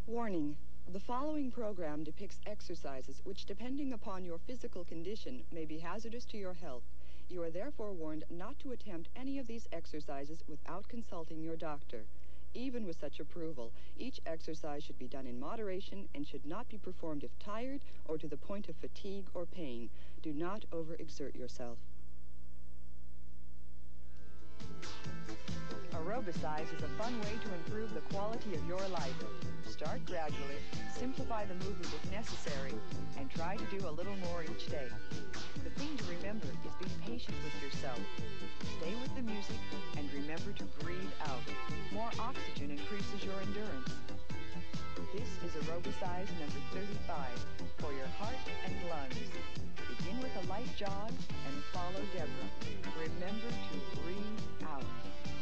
Warning. The following program depicts exercises which, depending upon your physical condition, may be hazardous to your health. You are therefore warned not to attempt any of these exercises without consulting your doctor. Even with such approval, each exercise should be done in moderation and should not be performed if tired or to the point of fatigue or pain. Do not overexert yourself. Aerobicise is a fun way to improve the quality of your life. Start gradually, simplify the movement if necessary, and try to do a little more each day. The thing to remember is be patient with yourself. Stay with the music and remember to breathe out. More oxygen increases your endurance. This is Aerobicise number 35 for your heart and lungs. Begin with a light jog and follow Deborah. Remember to breathe out.